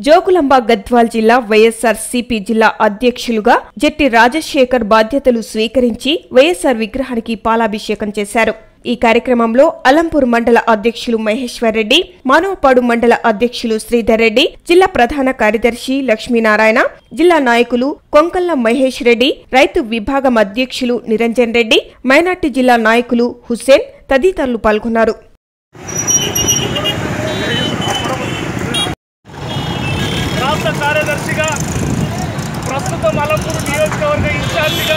జోగులాంబ గద్వాల్ జిల్లా వైఎస్ఆర్సీపీ జిల్లా అధ్యక్షులుగా జట్టి రాజశేఖర్ బాధ్యతలు స్వీకరించి వైఎస్ఆర్ విగ్రహానికి పాలాభిషేకం చేశారు. ఈ కార్యక్రమంలో అలంపూర్ మండల అధ్యక్షులు మహేశ్వర్ రెడ్డి, మానవపాడు మండల అధ్యక్షులు శ్రీధర్ రెడ్డి, జిల్లా ప్రధాన కార్యదర్శి లక్ష్మీనారాయణ, జిల్లా నాయకులు కొంకల్ల మహేష్ రెడ్డి, రైతు విభాగం అధ్యక్షులు నిరంజన్ రెడ్డి, మైనార్టీ జిల్లా నాయకులు హుస్సేన్ తదితరులు పాల్గొన్నారు. రాష్ట్ర కార్యదర్శిగా ప్రస్తుతం అలంపూర్ నియోజకవర్గ ఇన్ఛార్జిగా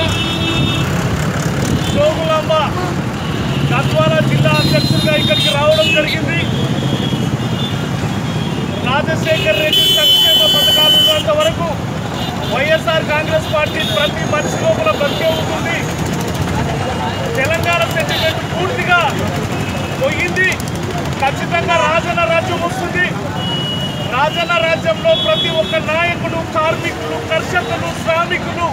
జోగులాంబ గద్వాల జిల్లా అధ్యక్షుడిగా ఇక్కడికి రావడం జరిగింది. రాజశేఖర్ రెడ్డి సంక్షేమ పథకాలు ఉన్నంత వరకు వైఎస్ఆర్ కాంగ్రెస్ పార్టీ ప్రతి మనిషి లోపల బ్రతికే ఉంటుంది. తెలంగాణ సెంటిమెంట్ పూర్తిగా పోయింది. ఖచ్చితంగా రాజన్న రాజ్యం వస్తుంది. రాజన్న రాజ్యంలో ప్రతి ఒక్క నాయకుడు, కార్మికులు, కర్షకులు, శ్రామికులు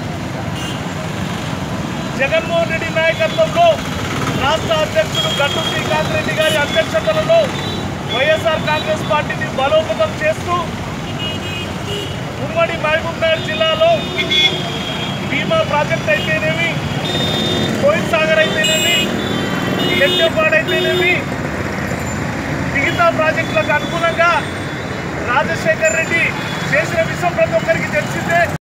జగన్మోహన్ రెడ్డి నాయకత్వంలో రాష్ట్ర అధ్యక్షుడు గట్టు శ్రీకాంత్ రెడ్డి గారి అధ్యక్షతలలో వైఎస్ఆర్ కాంగ్రెస్ పార్టీని బలోపేతం చేస్తూ ఉమ్మడి మహబూబ్నగర్ జిల్లాలో భీమా ప్రాజెక్ట్ అయితేనేమి, కోయిల్ సాగర్ అయితేనేమి, ఎడ్డపాడు అయితేనేమి, మిగతా ప్రాజెక్టులకు అనుగుణంగా రాజశేఖర్ రెడ్డి చేసిన విషయం ప్రతి ఒక్కరికి తెలిసిందే.